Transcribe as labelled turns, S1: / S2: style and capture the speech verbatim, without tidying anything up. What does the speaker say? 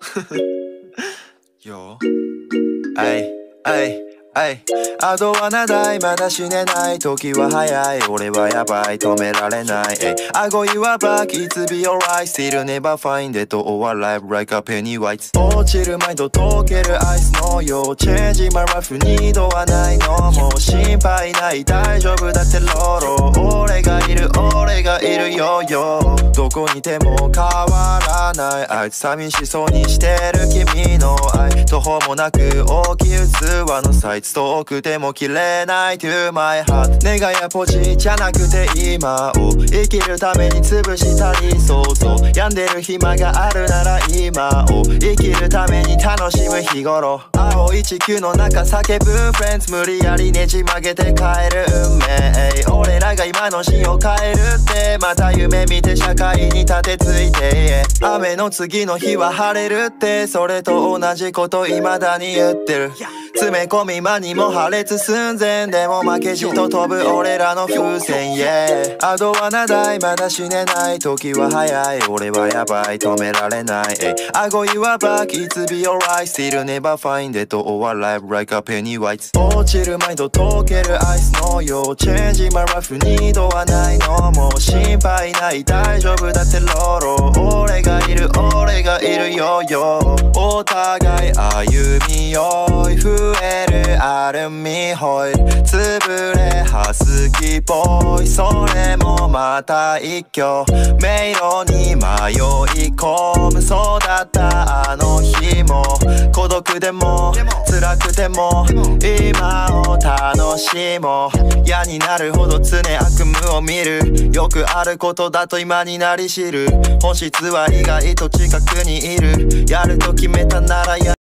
S1: よあいあいあいあとは長いまだ死ねない時は早い俺はやばい止められない I go you are back it's be alright still never find it all alive like a penny white 落ちるマインド溶けるアイスのよう Change my life 二度はないのもう心配ない大丈夫だってローロ俺がいる俺がいるよよどこにいても変わらないあいつ寂しそうにしてる君の愛途方もなく大きい器のサイズ遠くても切れない To my heart 願いやポチじゃなくて今を生きるために潰したり想像病んでる暇があるなら今を生きるために楽しむ日頃青い地球の中叫ぶ Friends 無理やりねじ曲げて変える運命俺らが今のシーンを変えるってまた夢見て社会に立てついて雨の次の日は晴れるってそれと同じこと未だに言ってる詰め込み間にも破裂寸前でも負けじと飛ぶ俺らの風船 Yeah あとは長いまだ死ねない時は早い俺はやばい止められない I go you are back it's be alright still never find it all alive like a penny white 落ちるマインド溶けるアイスのよう Change my life 二度はないのもう心配ない大丈夫だってローロ俺がいる俺がいるよよお互い歩み寄い増えるアルミホイル潰れハスキーっぽいそれもまた一挙迷路に迷い込むそうだったあの日も孤独でも辛くても今を楽しもう嫌になるほど常悪夢を見るよくあることだと今になり知る本質は意外と近くにいるやると決めたならや